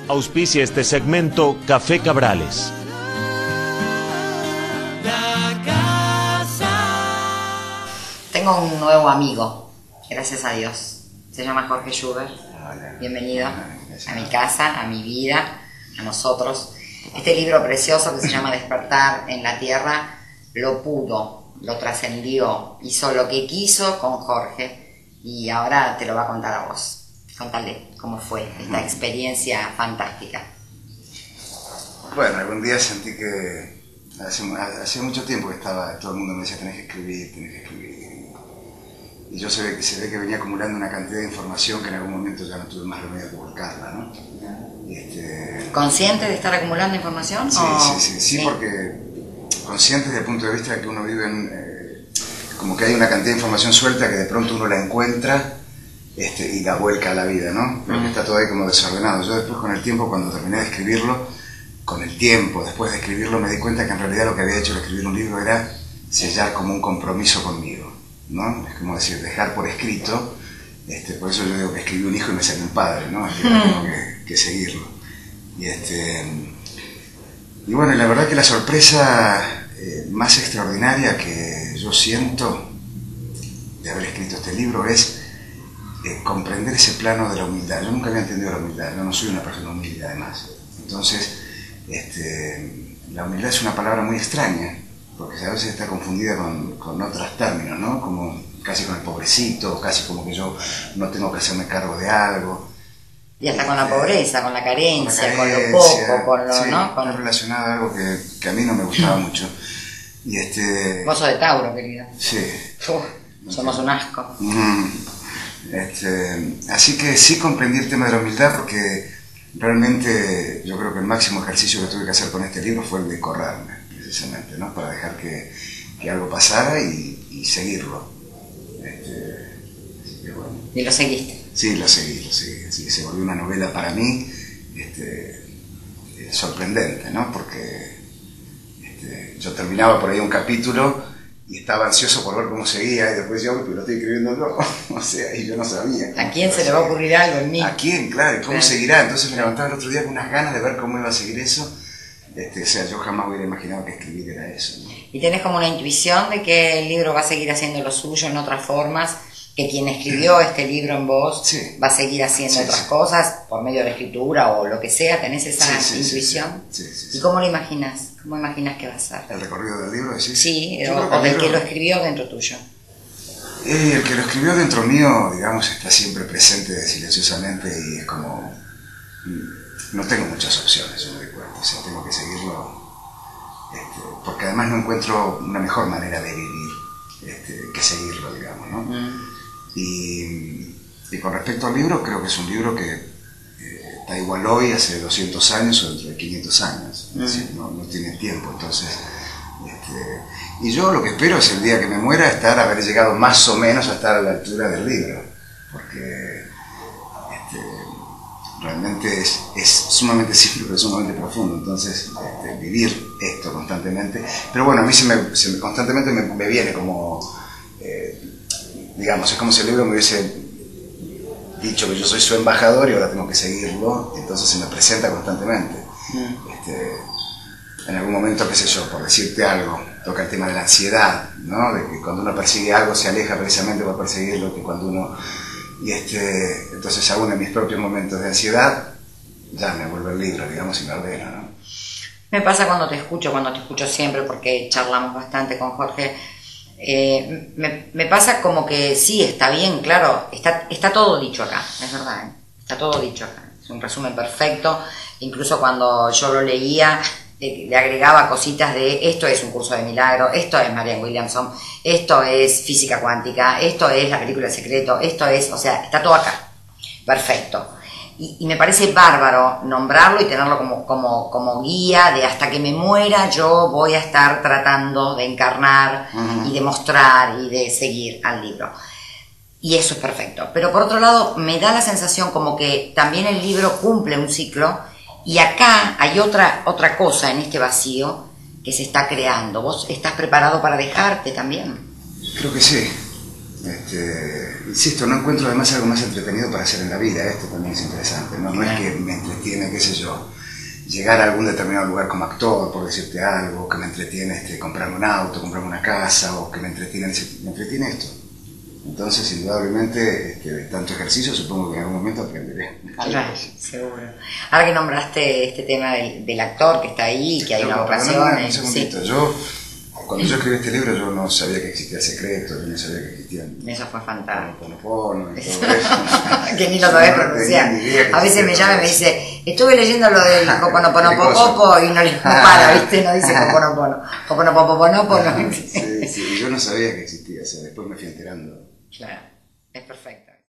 Auspicia este segmento Café Cabrales. Tengo un nuevo amigo, gracias a Dios. Se llama Jorge Schubert. Bienvenido a mi casa, a mi vida, a nosotros. Este libro precioso que se llama Despertar en la Tierra lo pudo, lo trascendió, hizo lo que quiso con Jorge y ahora te lo va a contar a vos. Contale cómo fue esta experiencia fantástica. Bueno, algún día sentí que hace mucho tiempo que todo el mundo me decía tenés que escribir. Y yo se ve que venía acumulando una cantidad de información que en algún momento ya no tuve más remedio que volcarla, ¿no? ¿Consciente de estar acumulando información? Sí, porque consciente desde el punto de vista de que uno vive como que hay una cantidad de información suelta que de pronto uno la encuentra y la vuelca a la vida, ¿no? Pero que está todo ahí como desordenado. Yo después con el tiempo, cuando terminé de escribirlo, después de escribirlo, me di cuenta que en realidad lo que había hecho al escribir un libro era sellar como un compromiso conmigo, ¿no? Es como decir, dejar por escrito, por eso yo digo que escribí un hijo y me salió un padre, ¿no? Es que tengo que seguirlo. Y bueno, la verdad que la sorpresa más extraordinaria que yo siento de haber escrito este libro es comprender ese plano de la humildad. Yo nunca había entendido la humildad, yo no soy una persona humilde además. Entonces, la humildad es una palabra muy extraña, porque a veces está confundida con otros términos, ¿no? Como casi con el pobrecito, casi como que yo no tengo que hacerme cargo de algo. Y hasta con la pobreza, con la carencia, con lo poco, con lo... Sí, ¿no? Está relacionado a algo que a mí no me gustaba mucho. Vos sos de Tauro, querido. Sí. Somos un asco. Así que sí comprendí el tema de la humildad porque realmente yo creo que el máximo ejercicio que tuve que hacer con este libro fue el de correrme, precisamente, ¿no? Para dejar que algo pasara y seguirlo. Así que bueno. ¿Y lo seguiste? Sí, lo seguí. Así que se volvió una novela para mí sorprendente, ¿no? Porque yo terminaba por ahí un capítulo y estaba ansioso por ver cómo seguía y después yo, pero lo estoy escribiendo yo, o sea, y yo no sabía. ¿A quién se le va a ocurrir algo en mí? ¿A quién? Claro, ¿y cómo seguirá? Entonces me levantaba el otro día con unas ganas de ver cómo iba a seguir eso. O sea, yo jamás hubiera imaginado que escribir era eso, ¿no? ¿Y tenés como una intuición de que el libro va a seguir haciendo lo suyo en otras formas? ¿Que quien escribió este libro en vos va a seguir haciendo otras cosas por medio de la escritura o lo que sea? ¿Tenés esa intuición? Sí. ¿Y cómo lo imaginas? ¿Cómo imaginas que va a ser? ¿El recorrido del libro, decís? Sí, o del que lo escribió dentro tuyo. El que lo escribió dentro mío, digamos, está siempre presente silenciosamente y es como... No tengo muchas opciones, yo me doy cuenta, o sea, tengo que seguirlo, porque además no encuentro una mejor manera de vivir que seguirlo, digamos, ¿no? Y con respecto al libro, creo que es un libro que está igual hoy, hace 200 años o dentro de 500 años, es decir, no tiene tiempo, entonces... y yo lo que espero es el día que me muera haber llegado más o menos a estar a la altura del libro, porque realmente es sumamente simple pero sumamente profundo, entonces vivir esto constantemente, pero bueno, a mí constantemente me viene como, digamos, es como si el libro me hubiese dicho que yo soy su embajador y ahora tengo que seguirlo, entonces se me presenta constantemente. En algún momento, qué sé yo, por decirte algo, toca el tema de la ansiedad, ¿no? De que cuando uno persigue algo se aleja precisamente por perseguirlo, que cuando uno... entonces aún en mis propios momentos de ansiedad, ya me vuelve el libro, digamos, y me ordena, ¿no? Me pasa cuando te escucho siempre, porque charlamos bastante con Jorge, me pasa como que sí, está bien, claro, está todo dicho acá, es verdad, ¿eh? Está todo dicho acá, es un resumen perfecto, incluso cuando yo lo leía, le agregaba cositas de esto es un curso de milagro, esto es Marianne Williamson, esto es física cuántica, esto es la película El Secreto, esto es, o sea, está todo acá, perfecto. Y me parece bárbaro nombrarlo y tenerlo como guía de hasta que me muera yo voy a estar tratando de encarnar y de mostrar y de seguir al libro. Y eso es perfecto. Pero por otro lado me da la sensación como que también el libro cumple un ciclo y acá hay otra cosa en este vacío que se está creando. ¿Vos estás preparado para dejarte también? Creo que sí. Insisto, no encuentro además algo más entretenido para hacer en la vida. Esto también es interesante, ¿no? No es que me entretiene, qué sé yo, llegar a algún determinado lugar como actor, por decirte algo, que me entretiene comprarme un auto, comprarme una casa, o que me entretiene esto. Entonces, indudablemente, tanto ejercicio, supongo que en algún momento aprenderé. Claro, seguro. Ahora que nombraste este tema del actor que está ahí, que hay una vocación. Un segundito. Sí. Cuando yo escribí este libro, yo no sabía que existía Secreto, yo no sabía que existían. Eso fue fantástico. Ponopono y todo eso. Que ni lo sabés pronunciar. A veces me llama y me dice, estuve leyendo lo del Ho'oponopono y no para, ¿viste? No dice Ho'oponopono. Ho'oponopono. Sí, yo no sabía que existía, o sea, después me fui enterando. Claro, es perfecto.